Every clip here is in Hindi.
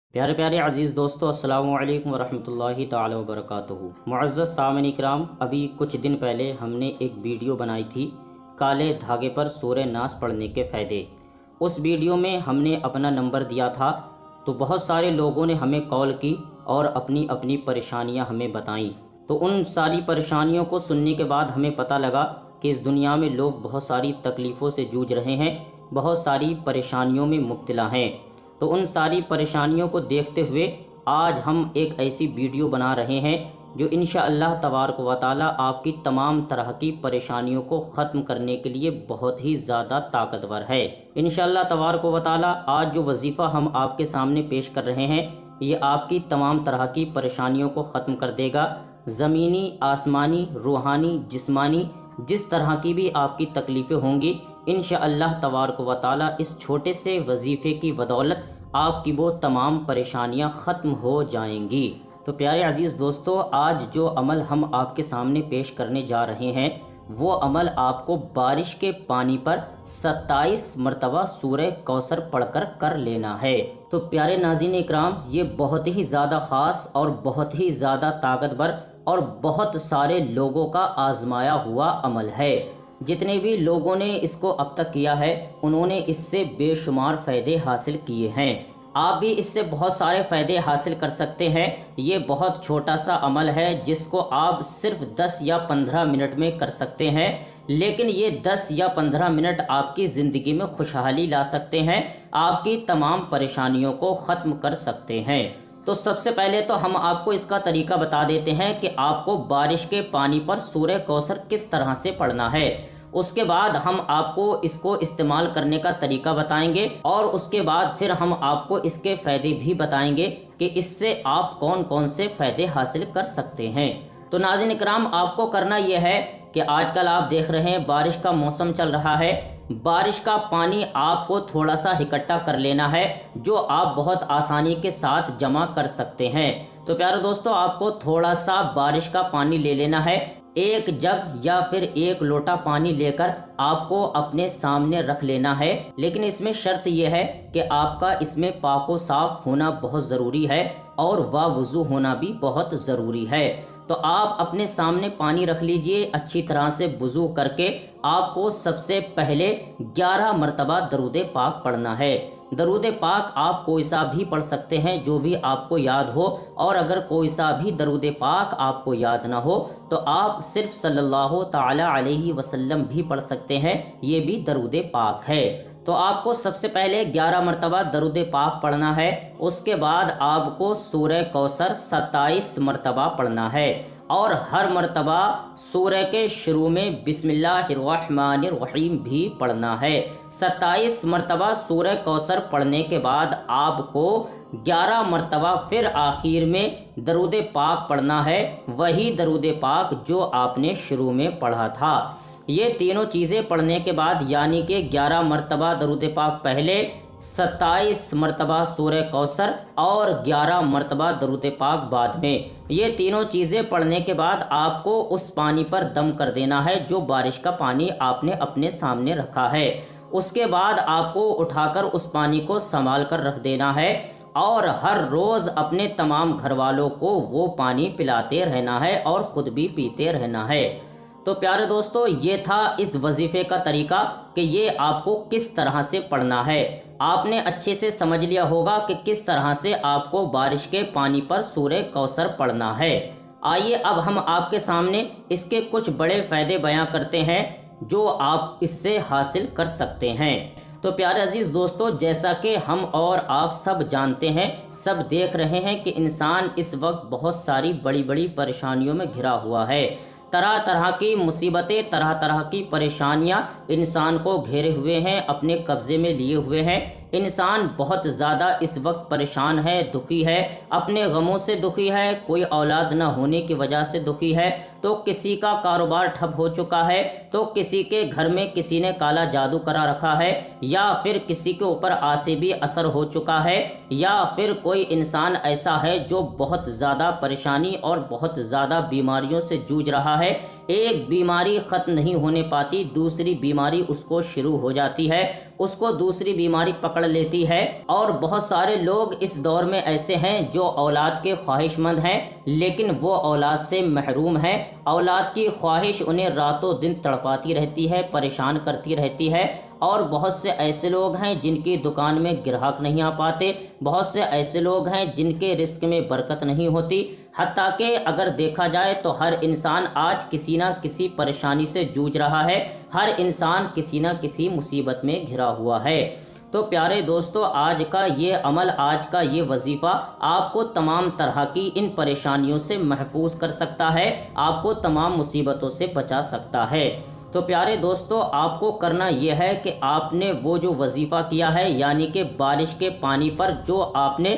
प्यारे प्यारे अज़ीज़ दोस्तों, अस्सलामु अलैकुम वरहमतुल्लाहि ताला वबरकातुहू। मुअज़्ज़ज़ सामिन इकराम, अभी कुछ दिन पहले हमने एक वीडियो बनाई थी काले धागे पर सूरह नास पढ़ने के फ़ायदे। उस वीडियो में हमने अपना नंबर दिया था, तो बहुत सारे लोगों ने हमें कॉल की और अपनी अपनी परेशानियां हमें बताईं। तो उन सारी परेशानियों को सुनने के बाद हमें पता लगा कि इस दुनिया में लोग बहुत सारी तकलीफ़ों से जूझ रहे हैं, बहुत सारी परेशानियों में मुब्तला हैं। तो उन सारी परेशानियों को देखते हुए आज हम एक ऐसी वीडियो बना रहे हैं जो इंशाअल्लाह तबारक व तआला आपकी तमाम तरह की परेशानियों को ख़त्म करने के लिए बहुत ही ज़्यादा ताकतवर है। इंशाअल्लाह तबारक व तआला आज जो वजीफ़ा हम आपके सामने पेश कर रहे हैं, ये आपकी तमाम तरह की परेशानियों को ख़त्म कर देगा। ज़मीनी, आसमानी, रूहानी, जिस्मानी, जिस तरह की भी आपकी तकलीफ़ें होंगी, इंशाअल्लाह तबारक व तआला इस छोटे से वजीफ़े की बदौलत आपकी वो तमाम परेशानियां ख़त्म हो जाएंगी। तो प्यारे अजीज़ दोस्तों, आज जो अमल हम आपके सामने पेश करने जा रहे हैं, वो अमल आपको बारिश के पानी पर 27 मरतबा सूरह कौसर पढ़कर कर लेना है। तो प्यारे नाज़रीन इकराम, ये बहुत ही ज़्यादा ख़ास और बहुत ही ज़्यादा ताकतवर और बहुत सारे लोगों का आजमाया हुआ अमल है। जितने भी लोगों ने इसको अब तक किया है, उन्होंने इससे बेशुमार फ़ायदे हासिल किए हैं। आप भी इससे बहुत सारे फ़ायदे हासिल कर सकते हैं। ये बहुत छोटा सा अमल है जिसको आप सिर्फ 10 या 15 मिनट में कर सकते हैं, लेकिन ये 10 या 15 मिनट आपकी ज़िंदगी में खुशहाली ला सकते हैं, आपकी तमाम परेशानियों को ख़त्म कर सकते हैं। तो सबसे पहले तो हम आपको इसका तरीका बता देते हैं कि आपको बारिश के पानी पर सूरह कौसर किस तरह से पढ़ना है। उसके बाद हम आपको इसको इस्तेमाल करने का तरीका बताएंगे और उसके बाद फिर हम आपको इसके फ़ायदे भी बताएंगे कि इससे आप कौन कौन से फ़ायदे हासिल कर सकते हैं। तो नाज़रीन इकराम, आपको करना यह है कि आजकल आप देख रहे हैं बारिश का मौसम चल रहा है। बारिश का पानी आपको थोड़ा सा इकट्ठा कर लेना है, जो आप बहुत आसानी के साथ जमा कर सकते हैं। तो प्यारे दोस्तों, आपको थोड़ा सा बारिश का पानी ले लेना है। एक जग या फिर एक लोटा पानी लेकर आपको अपने सामने रख लेना है, लेकिन इसमें शर्त यह है कि आपका इसमें पाको साफ होना बहुत ज़रूरी है और वावुज़ू होना भी बहुत ज़रूरी है। तो आप अपने सामने पानी रख लीजिए। अच्छी तरह से वुज़ू करके आपको सबसे पहले 11 मरतबा दरूद पाक पढ़ना है। दरूद पाक आप कोई सा भी पढ़ सकते हैं, जो भी आपको याद हो, और अगर कोई सा भी दरूद पाक आपको याद ना हो तो आप सिर्फ सल्लल्लाहु ताला अलैहि वसल्लम भी पढ़ सकते हैं, ये भी दरूद पाक है। तो आपको सबसे पहले 11 मरतबा दरूद पाक पढ़ना है। उसके बाद आपको सूरह कौसर 27 मरतबा पढ़ना है और हर मरतबा सूरह के शुरू में बिस्मिल्लाहिर्रहमानिर्रहीम भी पढ़ना है। 27 मरतबा सूरह कौसर पढ़ने के बाद आपको 11 मरतबा फिर आखिर में दरूद पाक पढ़ना है, वही दरूद पाक जो आपने शुरू में पढ़ा था। ये तीनों चीज़ें पढ़ने के बाद, यानी कि 11 मरतबा दरूद पाक पहले, 27 मरतबा सूरह कौसर और 11 मरतबा दरूद पाक बाद में, ये तीनों चीज़ें पढ़ने के बाद आपको उस पानी पर दम कर देना है जो बारिश का पानी आपने अपने सामने रखा है। उसके बाद आपको उठाकर उस पानी को संभाल कर रख देना है और हर रोज़ अपने तमाम घर वालों को वो पानी पिलाते रहना है और ख़ुद भी पीते रहना है। तो प्यारे दोस्तों, ये था इस वजीफ़े का तरीका कि ये आपको किस तरह से पढ़ना है। आपने अच्छे से समझ लिया होगा कि किस तरह से आपको बारिश के पानी पर सूरह कौसर पढ़ना है। आइए अब हम आपके सामने इसके कुछ बड़े फ़ायदे बयां करते हैं जो आप इससे हासिल कर सकते हैं। तो प्यारे अजीज़ दोस्तों, जैसा कि हम और आप सब जानते हैं, सब देख रहे हैं कि इंसान इस वक्त बहुत सारी बड़ी बड़ी परेशानियों में घिरा हुआ है। तरह तरह की मुसीबतें, तरह तरह की परेशानियां इंसान को घेरे हुए हैं, अपने कब्ज़े में लिए हुए हैं। इंसान बहुत ज़्यादा इस वक्त परेशान है, दुखी है, अपने गमों से दुखी है, कोई औलाद न होने की वजह से दुखी है, तो किसी का कारोबार ठप हो चुका है, तो किसी के घर में किसी ने काला जादू करा रखा है, या फिर किसी के ऊपर आसिबी असर हो चुका है, या फिर कोई इंसान ऐसा है जो बहुत ज़्यादा परेशानी और बहुत ज़्यादा बीमारियों से जूझ रहा है। एक बीमारी ख़त्म नहीं होने पाती, दूसरी बीमारी उसको शुरू हो जाती है। उसको दूसरी बीमारी पकड़ लेती है। और बहुत सारे लोग इस दौर में ऐसे हैं जो औलाद के ख्वाहिशमंद हैं, लेकिन वो औलाद से महरूम हैं। औलाद की ख्वाहिश उन्हें रातों दिन तड़पाती रहती है, परेशान करती रहती है। और बहुत से ऐसे लोग हैं जिनकी दुकान में ग्राहक नहीं आ पाते, बहुत से ऐसे लोग हैं जिनके रिस्क में बरकत नहीं होती। हत्ता कि अगर देखा जाए तो हर इंसान आज किसी ना किसी परेशानी से जूझ रहा है, हर इंसान किसी ना किसी मुसीबत में घिरा हुआ है। तो प्यारे दोस्तों, आज का ये अमल, आज का ये वजीफ़ा आपको तमाम तरह की इन परेशानियों से महफूज कर सकता है, आपको तमाम मुसीबतों से बचा सकता है। तो प्यारे दोस्तों, आपको करना यह है कि आपने वो जो वजीफ़ा किया है, यानी कि बारिश के पानी पर जो आपने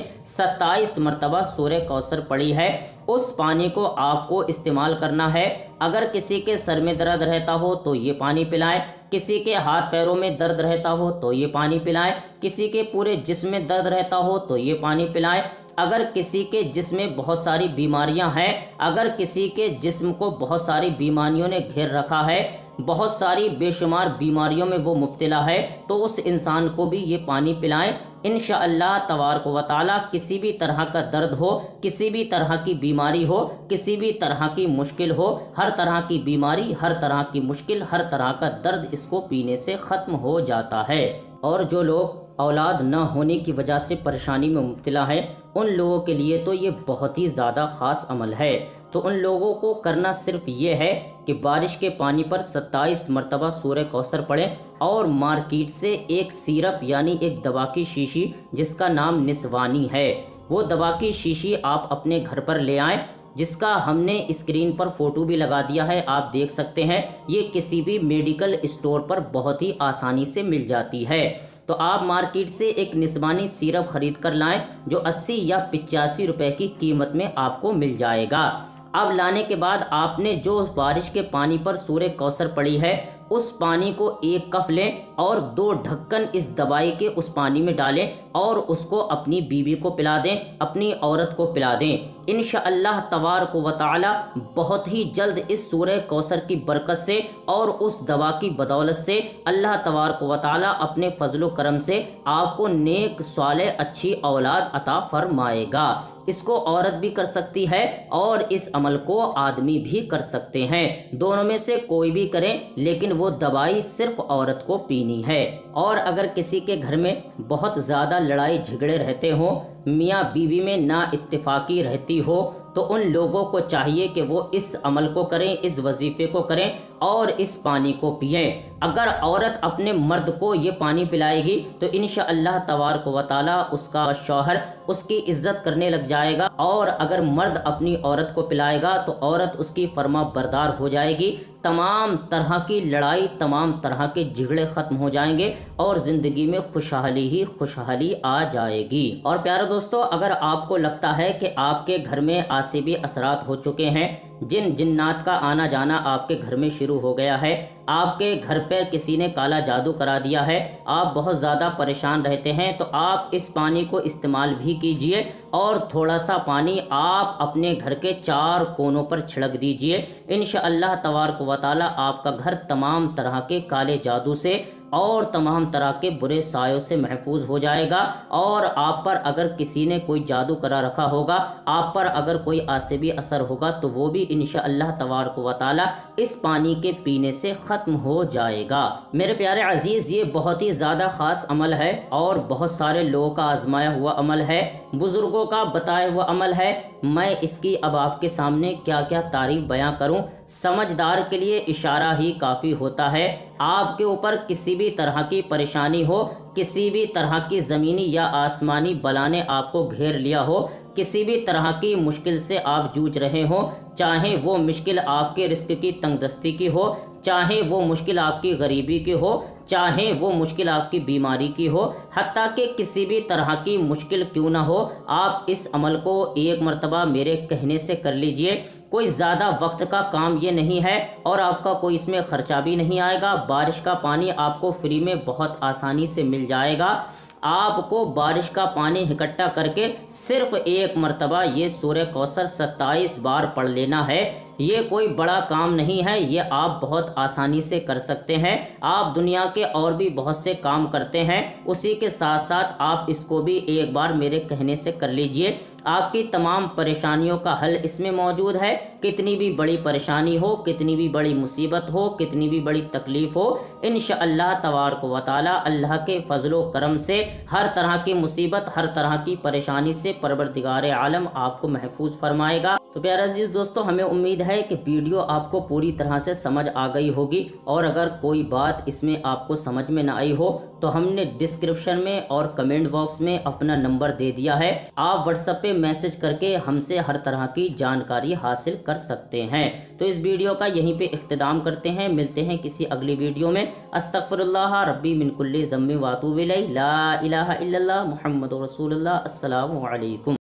27 मरतबा सूरह कौसर पढ़ी है, उस पानी को आपको इस्तेमाल करना है। अगर किसी के सर में दर्द रहता हो तो ये पानी पिलाएं, किसी के हाथ पैरों में दर्द रहता हो तो ये पानी पिलाएं, किसी के पूरे जिस्म में दर्द रहता हो तो ये पानी पिलाएं। अगर किसी के जिस्म में बहुत सारी बीमारियां हैं, अगर किसी के जिस्म को बहुत सारी बीमारियों ने घेर रखा है, बहुत सारी बेशुमार बीमारियों में वो मुब्तला है, तो उस इंसान को भी ये पानी पिलाएं। इंशाअल्लाह तबारक व तआला किसी भी तरह का दर्द हो, किसी भी तरह की बीमारी हो, किसी भी तरह की मुश्किल हो, हर तरह की बीमारी, हर तरह की मुश्किल, हर तरह का दर्द इसको पीने से ख़त्म हो जाता है। और जो लोग औलाद न होने की वजह से परेशानी में मुब्तला है, उन लोगों के लिए तो ये बहुत ही ज़्यादा ख़ास अमल है। तो उन लोगों को करना सिर्फ ये है कि बारिश के पानी पर 27 मरतबा सूरह कौसर पढ़ें और मार्केट से एक सिरप यानी एक दवा की शीशी जिसका नाम निस्वानी है, वो दवा की शीशी आप अपने घर पर ले आएँ, जिसका हमने स्क्रीन पर फोटो भी लगा दिया है, आप देख सकते हैं। ये किसी भी मेडिकल स्टोर पर बहुत ही आसानी से मिल जाती है। तो आप मार्केट से एक निस्वानी सिरप खरीद कर लाएं जो 80 या 85 रुपए की कीमत में आपको मिल जाएगा। अब लाने के बाद आपने जो बारिश के पानी पर सूरह कौसर पड़ी है, उस पानी को एक कप लें और 2 ढक्कन इस दवाई के उस पानी में डालें और उसको अपनी बीवी को पिला दें, अपनी औरत को पिला दें। इंशाअल्लाह तबारक व तआला बहुत ही जल्द इस सूरह कौसर की बरकत से और उस दवा की बदौलत से अल्लाह तबारक व तआला अपने फजलो करम से आपको नेक सालेह अच्छी औलाद अता फरमाएगा। इसको औरत भी कर सकती है और इस अमल को आदमी भी कर सकते हैं, दोनों में से कोई भी करें, लेकिन वो दवाई सिर्फ औरत को पीनी है। और अगर किसी के घर में बहुत ज़्यादा लड़ाई झगड़े रहते हों, मियाँ बीवी में ना इत्तेफाकी रहती हो, तो उन लोगों को चाहिए कि वो इस अमल को करें, इस वजीफ़े को करें और इस पानी को पिएं। अगर औरत अपने मर्द को ये पानी पिलाएगी तो इंशाअल्लाह तबारक व तआला उसका शौहर उसकी इज्जत करने लग जाएगा, और अगर मर्द अपनी औरत को पिलाएगा तो औरत उसकी फर्मा बरदार हो जाएगी। तमाम तरह की लड़ाई, तमाम तरह के झगड़े ख़त्म हो जाएंगे और ज़िंदगी में खुशहाली ही खुशहाली आ जाएगी। और प्यारे दोस्तों, अगर आपको लगता है कि आपके घर में आसिबी असरात हो चुके हैं, जिन जिन्नात का आना जाना आपके घर में शुरू हो गया है, आपके घर पर किसी ने काला जादू करा दिया है, आप बहुत ज़्यादा परेशान रहते हैं, तो आप इस पानी को इस्तेमाल भी कीजिए और थोड़ा सा पानी आप अपने घर के 4 कोनों पर छिड़क दीजिए। इंशाअल्लाह तबारक व तआला आपका घर तमाम तरह के काले जादू से और तमाम तरह के बुरे सायों से महफूज हो जाएगा। और आप पर अगर किसी ने कोई जादू करा रखा होगा, आप पर अगर कोई आसिबी असर होगा, तो वो भी इंशाअल्लाह तबारक व तआला इस पानी के पीने से ख़त्म हो जाएगा। मेरे प्यारे अजीज़, ये बहुत ही ज़्यादा ख़ास अमल है और बहुत सारे लोगों का आजमाया हुआ अमल है, बुज़ुर्गों का बताया हुआ अमल है। मैं इसकी अब आपके सामने क्या क्या तारीफ़ बयां करूं, समझदार के लिए इशारा ही काफ़ी होता है। आपके ऊपर किसी भी तरह की परेशानी हो, किसी भी तरह की ज़मीनी या आसमानी बला ने आपको घेर लिया हो, किसी भी तरह की मुश्किल से आप जूझ रहे हो, चाहे वो मुश्किल आपके रिस्क की तंगदस्ती की हो, चाहे वो मुश्किल आपकी गरीबी की हो, चाहे वो मुश्किल आपकी बीमारी की हो, हत्ता कि किसी भी तरह की मुश्किल क्यों ना हो, आप इस अमल को एक मरतबा मेरे कहने से कर लीजिए। कोई ज़्यादा वक्त का काम ये नहीं है और आपका कोई इसमें ख़र्चा भी नहीं आएगा। बारिश का पानी आपको फ्री में बहुत आसानी से मिल जाएगा। आपको बारिश का पानी इकट्ठा करके सिर्फ एक मरतबा ये सूरह कौसर 27 बार पढ़ लेना है। ये कोई बड़ा काम नहीं है, ये आप बहुत आसानी से कर सकते हैं। आप दुनिया के और भी बहुत से काम करते हैं, उसी के साथ साथ आप इसको भी एक बार मेरे कहने से कर लीजिए। आपकी तमाम परेशानियों का हल इसमें मौजूद है। कितनी भी बड़ी परेशानी हो, कितनी भी बड़ी मुसीबत हो, कितनी भी बड़ी तकलीफ हो, इंशाअल्लाह तबारक व तआला अल्लाह के फजलो करम से हर तरह की मुसीबत, हर तरह की परेशानी से परवरदिगार आलम आपको महफूज फरमाएगा। तो प्यारे अजीज दोस्तों, हमें उम्मीद है कि वीडियो आपको पूरी तरह से समझ आ गई होगी, और अगर कोई बात इसमें आपको समझ में ना आई हो तो हमने डिस्क्रिप्शन में और कमेंट बॉक्स में अपना नंबर दे दिया है। आप व्हाट्सएप पे मैसेज करके हमसे हर तरह की जानकारी हासिल कर सकते हैं। तो इस वीडियो का यहीं पे इख्तिताम करते हैं। मिलते हैं किसी अगली वीडियो में। अस्तगफिरुल्लाह रब्बी मिन कुल्ली ज़म्बि व अतूबु इलैहि, ला इलाहा इल्लल्लाह मुहम्मदुर रसूलुल्लाह। अस्सलामु अलैकुम।